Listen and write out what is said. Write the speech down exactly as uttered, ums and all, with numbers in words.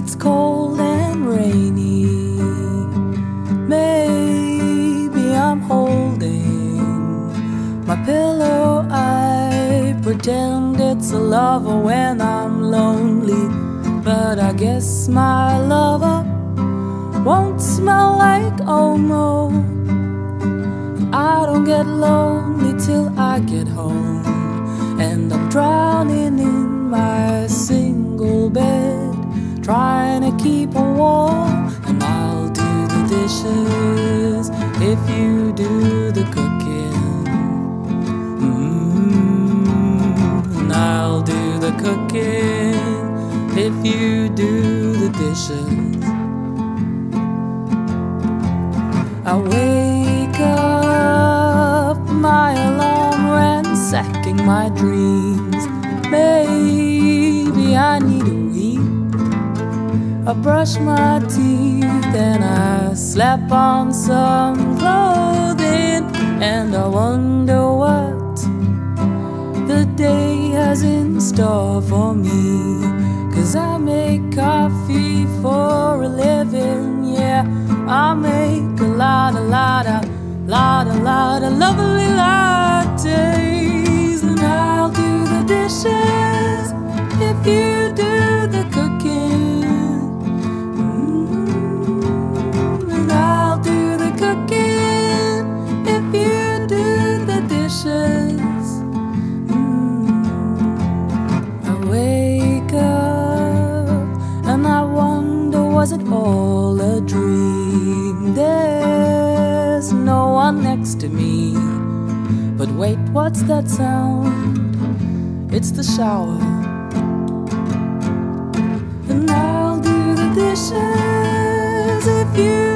it's cold and rainy, maybe I'm holding my pillow. I pretend it's a lover when I'm lonely, but I guess my lover won't smell like Omo. I don't get lonely till I get home, and I'm drowning in my single bed, trying to keep warm. And I'll do the dishes if you do the cooking. Mm-hmm. And I'll do the cooking if you do the dishes. I wake up, my alarm ransacking my dreams. Maybe I need a wee. I brush my teeth and I slap on some clothing, and I wonder what the day has in store for me. 'Cause I make coffee for a living, yeah. I make a lot, a lot, a lot, a lot of lovely lattes. And I'll do the dishes if you do the cooking. Mm-hmm. And I'll do the cooking if you do the dishes. Mm-hmm. I wake up and I wonder, was it all a dream? There's no one next to me, but wait, what's that sound? It's the shower. And I'll do the dishes if you